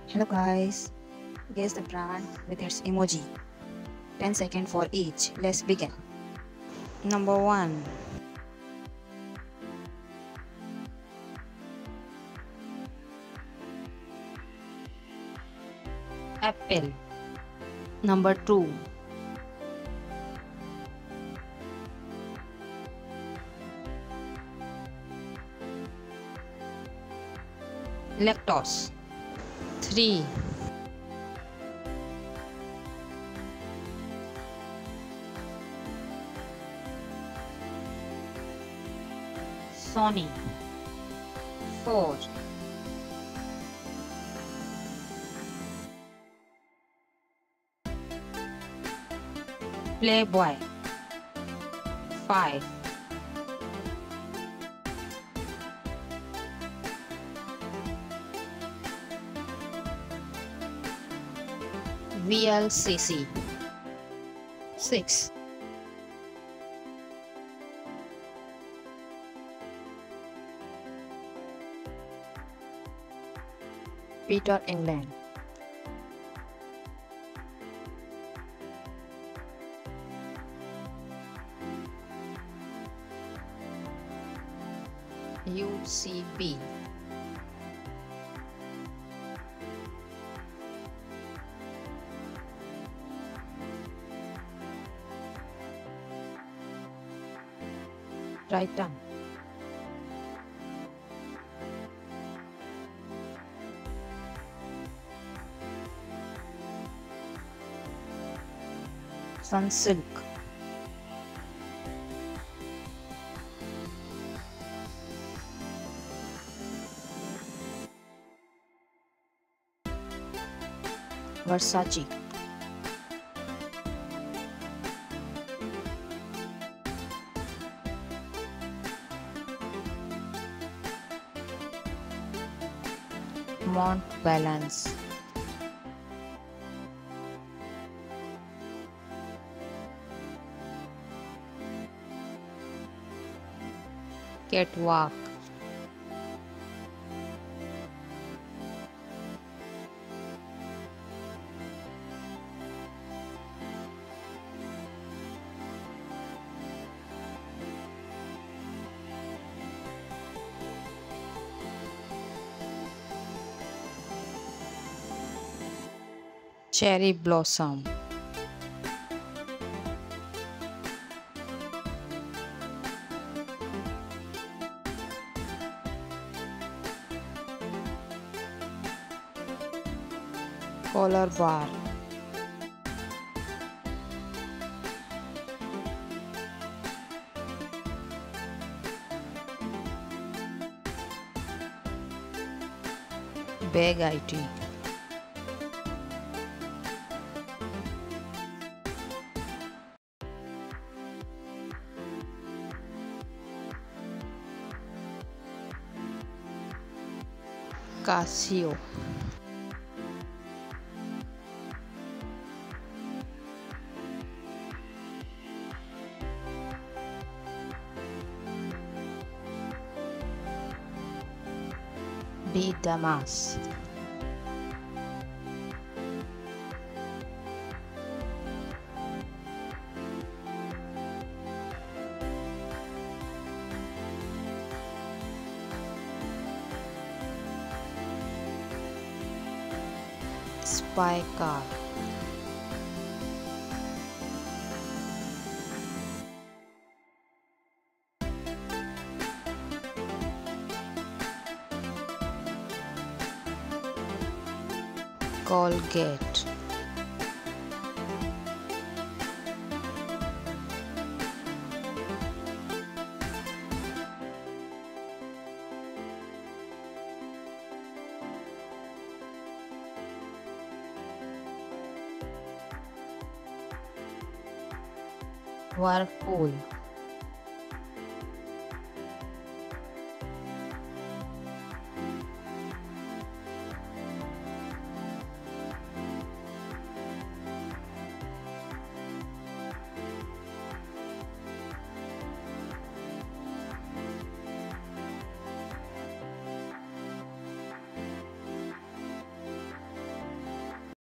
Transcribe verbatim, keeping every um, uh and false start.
Hello guys, guess the brand with its emoji. ten seconds for each. Let's begin. Number one, Apple. Number two, Lactose. three, Sony. four, Playboy. five, V L C C. six, Peter England. U C B. Triton. Sunsilk. Versace. Mont Balance. Catwalk. Cherry Blossom. Collar Bar. Bag I T. Casio. B. Damas. Spy Car. Colgate. Whirlpool.